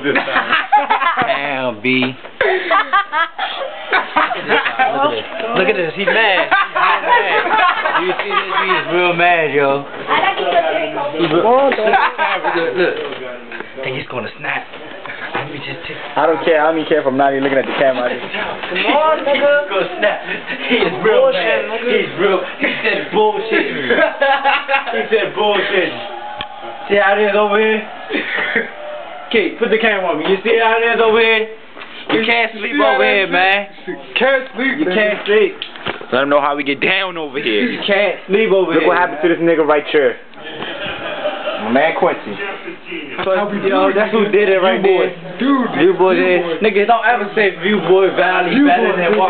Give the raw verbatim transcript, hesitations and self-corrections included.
this time. Damn, B. Look at this. Look at this. He's mad. He's real mad. You see this? He's real mad, yo. He's real look, look. I think he's gonna snap. Let me just take. I don't care. I don't even care if I'm not even looking at the camera. Come on, nigga. He's gonna snap. He is real mad. He's real. He said bullshit. He said bullshit. See how it is over here? Kate, put the camera on me. You see how it is over here? You can't sleep over here, man. Can't sleep. You can't sleep. Let them know how we get down over here. You can't sleep over Look here. what happened to this nigga right here. My man Quincy. But, yo, that's who did it right there. Dude. View boy did. Nigga, don't ever say View Boy Valley better than what.